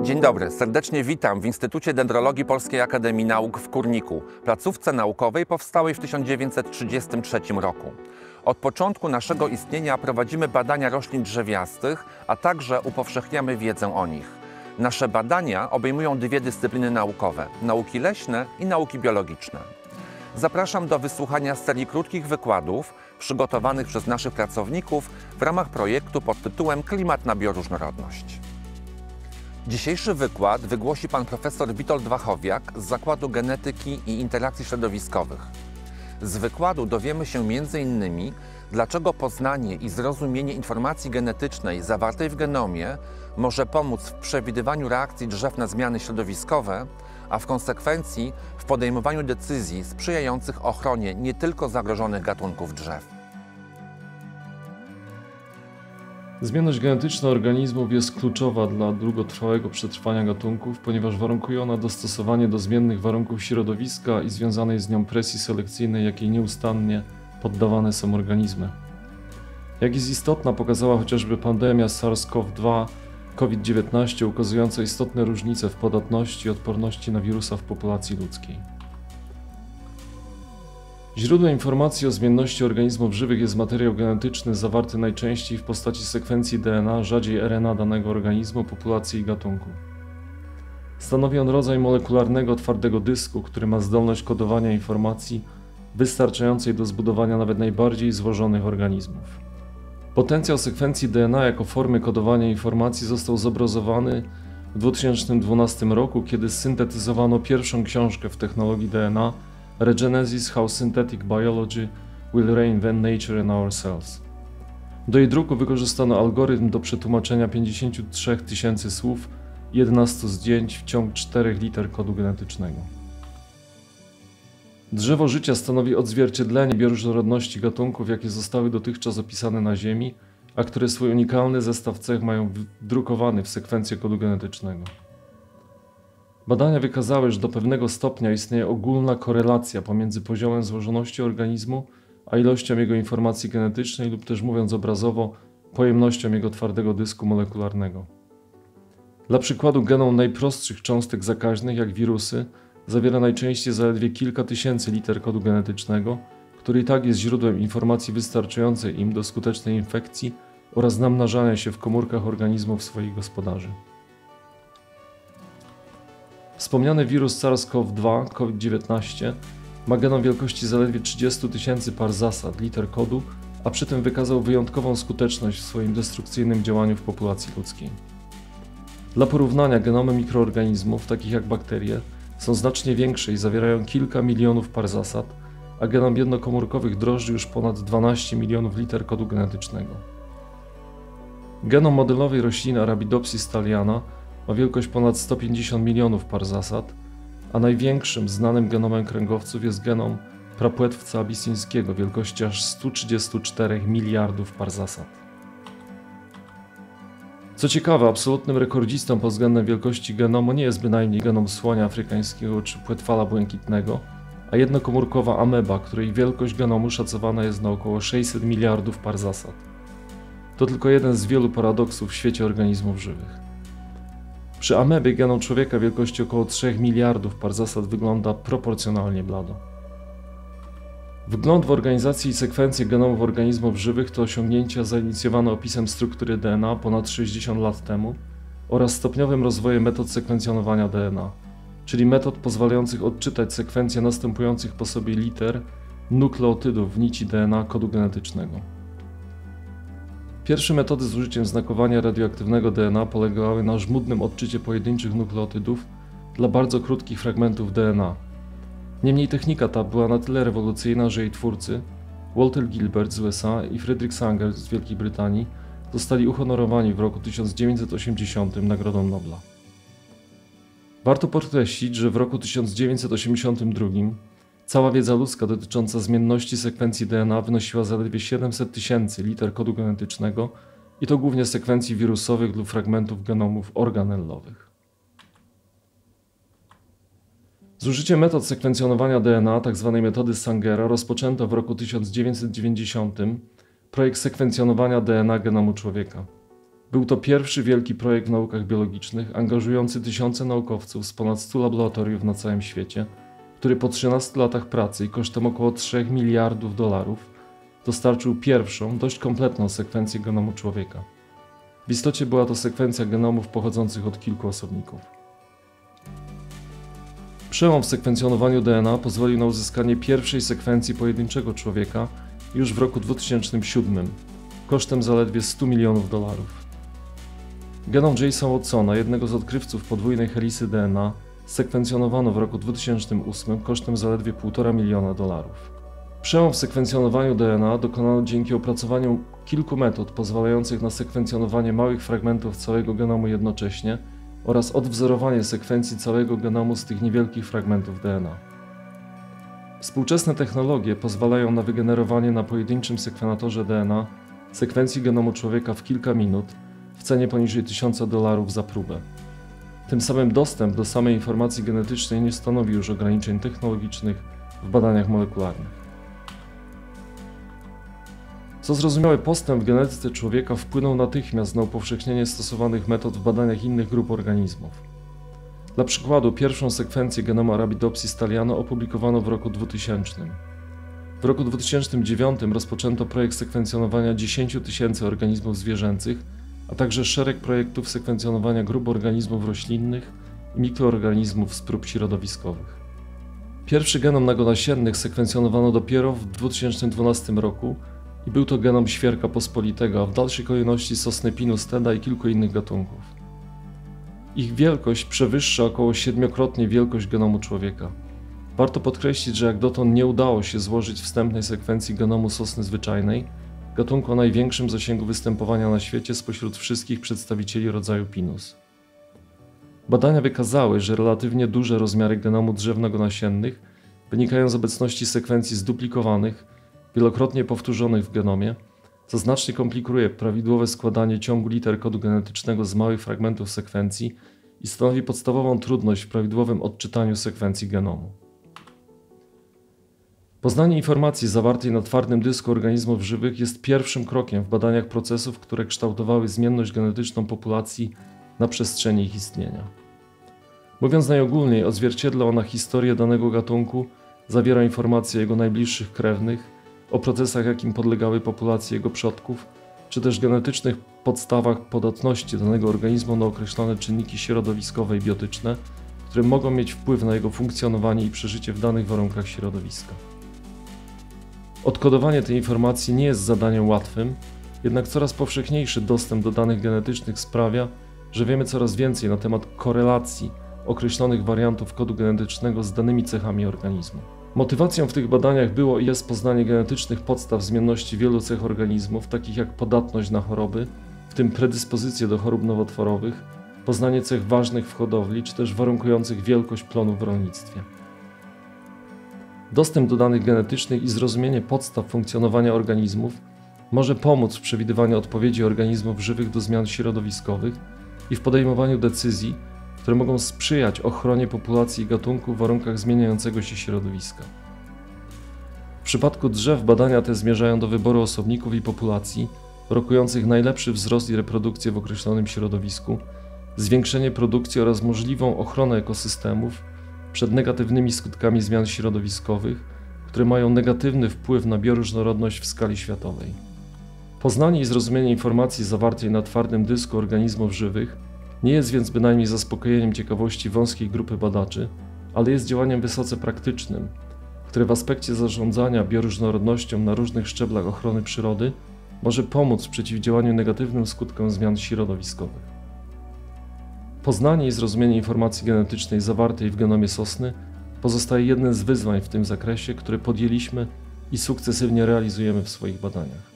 Dzień dobry, serdecznie witam w Instytucie Dendrologii Polskiej Akademii Nauk w Kurniku, placówce naukowej powstałej w 1933 roku. Od początku naszego istnienia prowadzimy badania roślin drzewiastych, a także upowszechniamy wiedzę o nich. Nasze badania obejmują dwie dyscypliny naukowe – nauki leśne i nauki biologiczne. Zapraszam do wysłuchania serii krótkich wykładów przygotowanych przez naszych pracowników w ramach projektu pod tytułem Klimat na bioróżnorodność. Dzisiejszy wykład wygłosi pan profesor Witold Wachowiak z Zakładu Genetyki i Interakcji Środowiskowych. Z wykładu dowiemy się m.in. dlaczego poznanie i zrozumienie informacji genetycznej zawartej w genomie może pomóc w przewidywaniu reakcji drzew na zmiany środowiskowe, a w konsekwencji w podejmowaniu decyzji sprzyjających ochronie nie tylko zagrożonych gatunków drzew. Zmienność genetyczna organizmów jest kluczowa dla długotrwałego przetrwania gatunków, ponieważ warunkuje ona dostosowanie do zmiennych warunków środowiska i związanej z nią presji selekcyjnej, jakiej nieustannie poddawane są organizmy. Jak jest istotna, pokazała chociażby pandemia SARS-CoV-2, COVID-19, ukazująca istotne różnice w podatności i odporności na wirusa w populacji ludzkiej. Źródłem informacji o zmienności organizmów żywych jest materiał genetyczny zawarty najczęściej w postaci sekwencji DNA, rzadziej RNA danego organizmu, populacji i gatunku. Stanowi on rodzaj molekularnego twardego dysku, który ma zdolność kodowania informacji wystarczającej do zbudowania nawet najbardziej złożonych organizmów. Potencjał sekwencji DNA jako formy kodowania informacji został zobrazowany w 2012 roku, kiedy syntetyzowano pierwszą książkę w technologii DNA Regenesis How Synthetic Biology Will Reinvent Nature and Ourselves. Do jej druku wykorzystano algorytm do przetłumaczenia 53 000 słów i 11 zdjęć w ciągu 4 liter kodu genetycznego. Drzewo życia stanowi odzwierciedlenie bioróżnorodności gatunków, jakie zostały dotychczas opisane na Ziemi, a które swój unikalny zestaw cech mają wdrukowany w sekwencję kodu genetycznego. Badania wykazały, że do pewnego stopnia istnieje ogólna korelacja pomiędzy poziomem złożoności organizmu a ilością jego informacji genetycznej lub też mówiąc obrazowo, pojemnością jego twardego dysku molekularnego. Dla przykładu genom najprostszych cząstek zakaźnych, jak wirusy, zawiera najczęściej zaledwie kilka tysięcy liter kodu genetycznego, który i tak jest źródłem informacji wystarczającej im do skutecznej infekcji oraz namnażania się w komórkach organizmów swoich gospodarzy. Wspomniany wirus SARS-CoV-2, COVID-19, ma genom wielkości zaledwie 30 000 par zasad, liter kodu, a przy tym wykazał wyjątkową skuteczność w swoim destrukcyjnym działaniu w populacji ludzkiej. Dla porównania, genomy mikroorganizmów, takich jak bakterie, są znacznie większe i zawierają kilka milionów par zasad, a genom jednokomórkowych drożdży już ponad 12 milionów liter kodu genetycznego. Genom modelowej rośliny Arabidopsis thaliana ma wielkość ponad 150 milionów par zasad, a największym znanym genomem kręgowców jest genom prapłetwca abisyńskiego wielkości aż 134 miliardów par zasad. Co ciekawe, absolutnym rekordzistą pod względem wielkości genomu nie jest bynajmniej genom słonia afrykańskiego czy płetwala błękitnego, a jednokomórkowa ameba, której wielkość genomu szacowana jest na około 600 miliardów par zasad. To tylko jeden z wielu paradoksów w świecie organizmów żywych. Przy amebie genom człowieka wielkości około 3 miliardów par zasad wygląda proporcjonalnie blado. Wgląd w organizację i sekwencję genomów organizmów żywych to osiągnięcia zainicjowane opisem struktury DNA ponad 60 lat temu oraz stopniowym rozwojem metod sekwencjonowania DNA, czyli metod pozwalających odczytać sekwencję następujących po sobie liter nukleotydów w nici DNA kodu genetycznego. Pierwsze metody z użyciem znakowania radioaktywnego DNA polegały na żmudnym odczycie pojedynczych nukleotydów dla bardzo krótkich fragmentów DNA. Niemniej technika ta była na tyle rewolucyjna, że jej twórcy, Walter Gilbert z USA i Frederick Sanger z Wielkiej Brytanii, zostali uhonorowani w roku 1980 Nagrodą Nobla. Warto podkreślić, że w roku 1982 cała wiedza ludzka dotycząca zmienności sekwencji DNA wynosiła zaledwie 700 000 liter kodu genetycznego i to głównie sekwencji wirusowych lub fragmentów genomów organellowych. Z użyciem metod sekwencjonowania DNA, tzw. metody Sangera, rozpoczęto w roku 1990 projekt sekwencjonowania DNA genomu człowieka. Był to pierwszy wielki projekt w naukach biologicznych, angażujący tysiące naukowców z ponad 100 laboratoriów na całym świecie, który po 13 latach pracy i kosztem około 3 miliardów dolarów dostarczył pierwszą, dość kompletną sekwencję genomu człowieka. W istocie była to sekwencja genomów pochodzących od kilku osobników. Przełom w sekwencjonowaniu DNA pozwolił na uzyskanie pierwszej sekwencji pojedynczego człowieka już w roku 2007, kosztem zaledwie 100 milionów dolarów. Genom Jasona Watsona, jednego z odkrywców podwójnej helisy DNA, sekwencjonowano w roku 2008 kosztem zaledwie 1,5 miliona dolarów. Przełom w sekwencjonowaniu DNA dokonano dzięki opracowaniu kilku metod pozwalających na sekwencjonowanie małych fragmentów całego genomu jednocześnie oraz odwzorowanie sekwencji całego genomu z tych niewielkich fragmentów DNA. Współczesne technologie pozwalają na wygenerowanie na pojedynczym sekwenatorze DNA sekwencji genomu człowieka w kilka minut w cenie poniżej $1000 za próbę. Tym samym dostęp do samej informacji genetycznej nie stanowi już ograniczeń technologicznych w badaniach molekularnych. Co zrozumiałe, postęp w genetyce człowieka wpłynął natychmiast na upowszechnienie stosowanych metod w badaniach innych grup organizmów. Dla przykładu, pierwszą sekwencję genomu Arabidopsis thaliana opublikowano w roku 2000. W roku 2009 rozpoczęto projekt sekwencjonowania 10 000 organizmów zwierzęcych, a także szereg projektów sekwencjonowania grup organizmów roślinnych i mikroorganizmów z prób środowiskowych. Pierwszy genom nagonasiennych sekwencjonowano dopiero w 2012 roku i był to genom świerka pospolitego, a w dalszej kolejności sosny Pinus teda i kilku innych gatunków. Ich wielkość przewyższa około 7-krotnie wielkość genomu człowieka. Warto podkreślić, że jak dotąd nie udało się złożyć wstępnej sekwencji genomu sosny zwyczajnej, gatunku o największym zasięgu występowania na świecie spośród wszystkich przedstawicieli rodzaju Pinus. Badania wykazały, że relatywnie duże rozmiary genomu drzew nagonasiennych wynikają z obecności sekwencji zduplikowanych, wielokrotnie powtórzonych w genomie, co znacznie komplikuje prawidłowe składanie ciągu liter kodu genetycznego z małych fragmentów sekwencji i stanowi podstawową trudność w prawidłowym odczytaniu sekwencji genomu. Poznanie informacji zawartej na twardym dysku organizmów żywych jest pierwszym krokiem w badaniach procesów, które kształtowały zmienność genetyczną populacji na przestrzeni ich istnienia. Mówiąc najogólniej, odzwierciedla ona historię danego gatunku, zawiera informacje o jego najbliższych krewnych, o procesach, jakim podlegały populacje jego przodków, czy też genetycznych podstawach podatności danego organizmu na określone czynniki środowiskowe i biotyczne, które mogą mieć wpływ na jego funkcjonowanie i przeżycie w danych warunkach środowiska. Odkodowanie tej informacji nie jest zadaniem łatwym, jednak coraz powszechniejszy dostęp do danych genetycznych sprawia, że wiemy coraz więcej na temat korelacji określonych wariantów kodu genetycznego z danymi cechami organizmu. Motywacją w tych badaniach było i jest poznanie genetycznych podstaw zmienności wielu cech organizmów, takich jak podatność na choroby, w tym predyspozycje do chorób nowotworowych, poznanie cech ważnych w hodowli, czy też warunkujących wielkość plonów w rolnictwie. Dostęp do danych genetycznych i zrozumienie podstaw funkcjonowania organizmów może pomóc w przewidywaniu odpowiedzi organizmów żywych do zmian środowiskowych i w podejmowaniu decyzji, które mogą sprzyjać ochronie populacji i gatunków w warunkach zmieniającego się środowiska. W przypadku drzew badania te zmierzają do wyboru osobników i populacji, rokujących najlepszy wzrost i reprodukcję w określonym środowisku, zwiększenie produkcji oraz możliwą ochronę ekosystemów przed negatywnymi skutkami zmian środowiskowych, które mają negatywny wpływ na bioróżnorodność w skali światowej. Poznanie i zrozumienie informacji zawartej na twardym dysku organizmów żywych nie jest więc bynajmniej zaspokojeniem ciekawości wąskiej grupy badaczy, ale jest działaniem wysoce praktycznym, które w aspekcie zarządzania bioróżnorodnością na różnych szczeblach ochrony przyrody może pomóc w przeciwdziałaniu negatywnym skutkom zmian środowiskowych. Poznanie i zrozumienie informacji genetycznej zawartej w genomie sosny pozostaje jednym z wyzwań w tym zakresie, które podjęliśmy i sukcesywnie realizujemy w swoich badaniach.